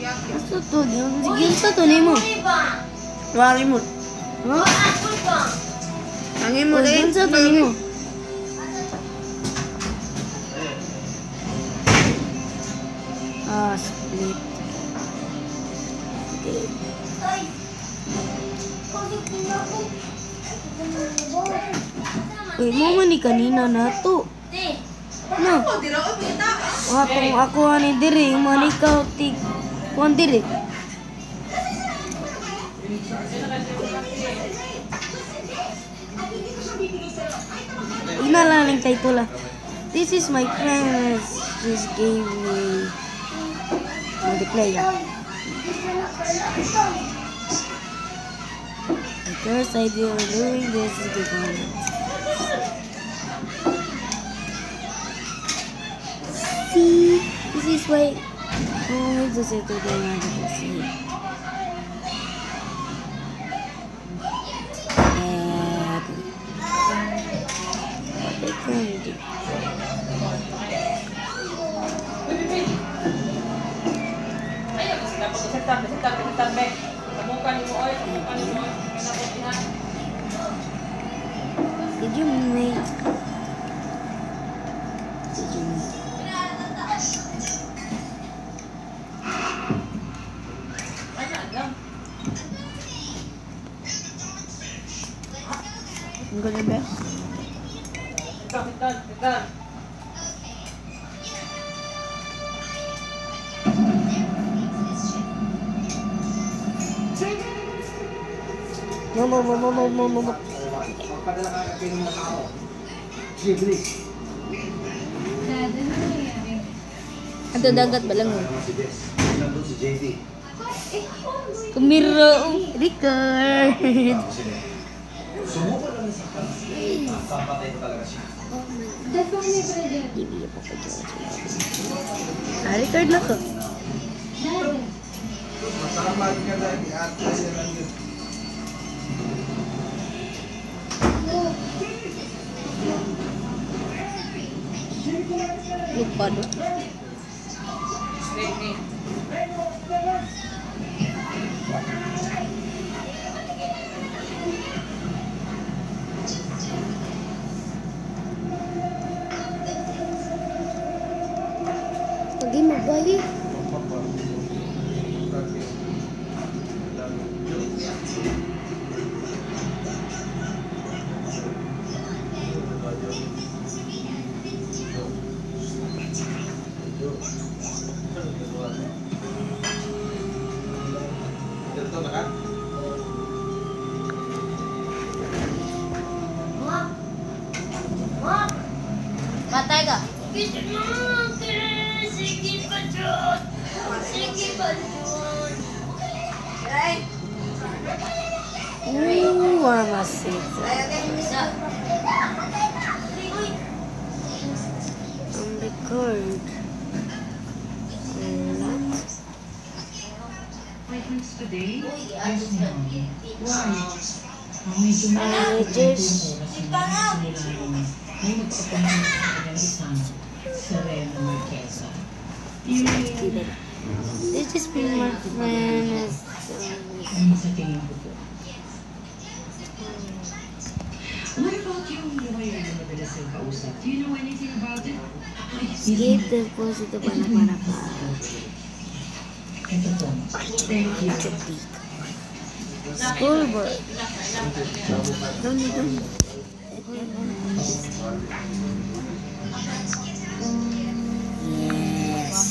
Gusto to, ginsa to nimo. Wari mo. Ha? Angin mo dahil. Ginsa to nimo. Split. Okay. Uy, mo man ni kanina na to. No. Ako ani diri, man ikaw ti kuan diri. Ina lang ang title lah. This is my friend. Just gave me multiplayer. The first idea of doing this is the comment. See, this is why. Oh, it's just to the other see. What they can do. Did you make? Did you make? Ang galing ba? Mo. Magpadala ka ng pinong na tao. Sige, bilis. Ato dagat ba lang mo? Nandun si JD. Kumiro. Record. Sumuko lang sa kanila. Papatay ko talaga siya. Hindi po ko dyan. Record na ko. Masama ka dahil i-atlas yan lang yun. Lupa do. Pagi magbalik. Patay ka. Mamacita. On record. Appointments today? Yes, ma'am. Why? Managers. May mag-appointment sa kanyang isang Serena Marquesa. This is been my friend. Ano sa tingin ko po? What about yung lawyer na madalas yung kausap? Do you know anything about it? Skip the post ito para pa. Ito po. Thank you. School board. Don't. Yes.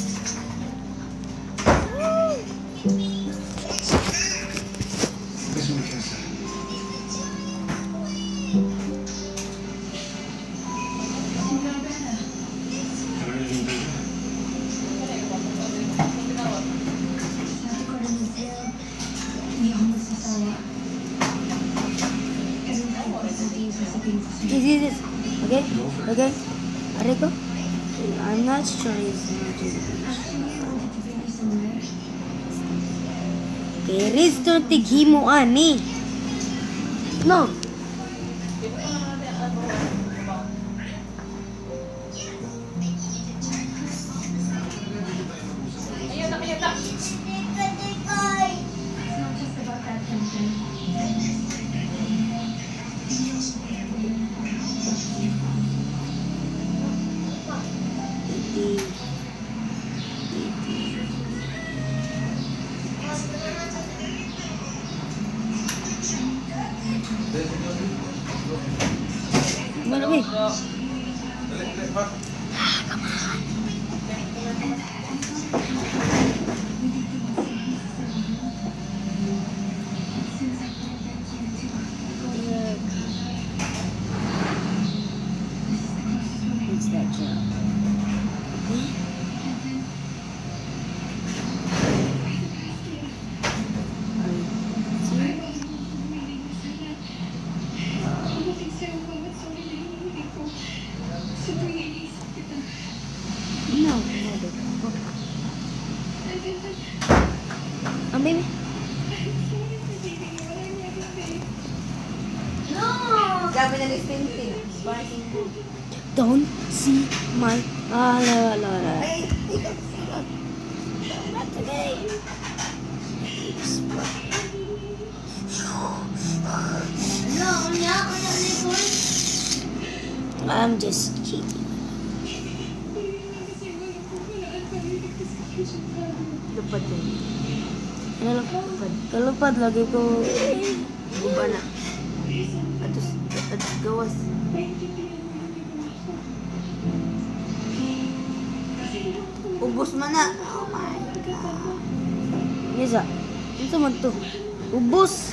This. Okay. Ariko? I'm not sure it's not okay, Risto tighimo ani. No. Malabi. What's that job? No, baby. Sabi na ni Tintin. Don't see my la. Ay, Not today. I'm just kidding. lupad din. Ano lang? Kalupad lagi ko. Guba na. Atos gawas. Ubos man na. Oh my God. Yes, ah. Ano man to? Ubus.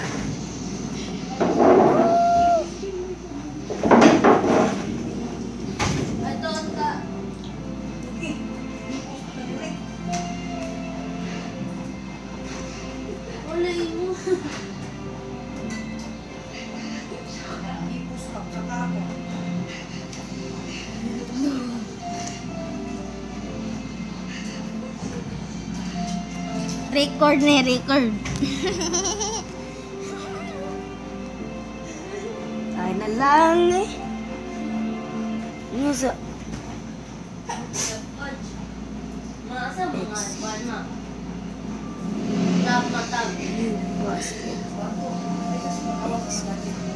Record na record. Ay na lang eh. Ano sa? Masa mga bana. Dapat You busted.